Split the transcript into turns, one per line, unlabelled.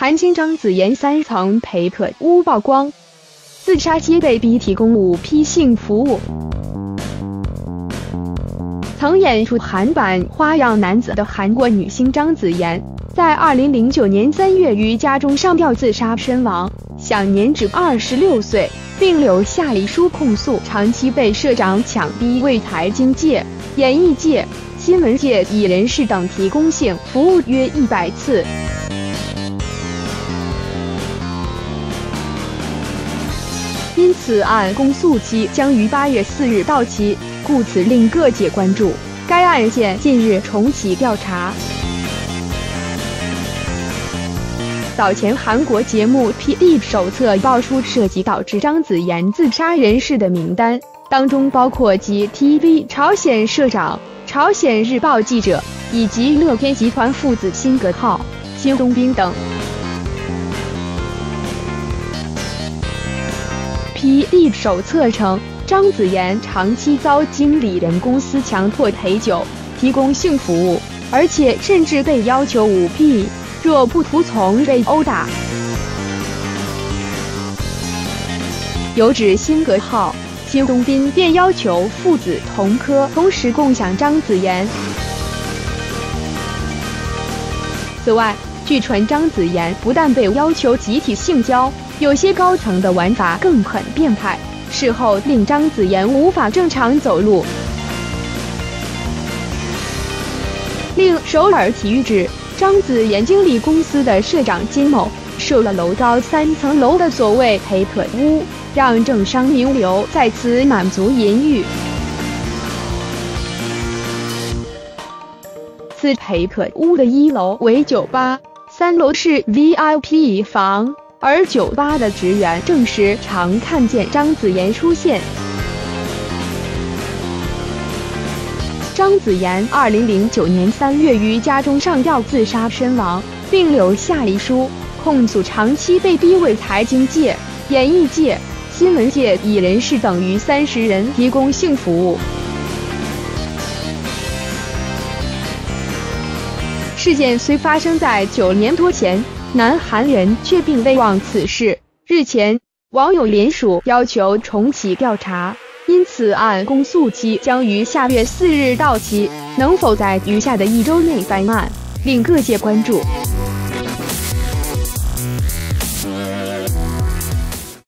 还清张子妍3层陪客屋曝光，自杀皆被逼提供5批性服务。曾演出韩版《花样男子》的韩国女星张子妍，在2009年3月于家中上吊自杀身亡，享年只26岁，并留下遗书控诉长期被社长强逼为财经界、演艺界、新闻界艺人士等提供性服务约100次。因此案公诉期将于8月4日到期，故此令各界关注。该案件近日重启调查。早前韩国节目《PD 手册》爆出涉及导致张子妍自杀人士的名单，当中包括GTV 朝鲜社长、朝鲜日报记者以及乐天集团父子辛格浩、金东彬等。PD 手册称，张子妍长期遭经理人公司强迫陪酒、提供性服务，而且甚至被要求5批，若不服从被殴打。有指辛格浩、金东彬便要求父子同科同时共享张子妍。此外，据传张子妍不但被要求集体性交，有些高层的玩法更很变态，事后令张子妍无法正常走路。另首尔体育指，张子妍经理公司的社长金某设了楼高3层楼的所谓陪客屋，让政商名流在此满足淫欲。此陪客屋的1楼为酒吧，3楼是 VIP 房，而酒吧的职员证实常看见张子妍出现。张子妍2009年3月于家中上吊自杀身亡，并留下遗书，控诉长期被逼为财经界、演艺界、新闻界艺人士等逾30人提供性服务。事件虽发生在9年多前，南韩人却并未忘此事。日前，网友联署要求重启调查，因此案公诉期将于下月4日到期，能否在余下的1周内翻案，令各界关注。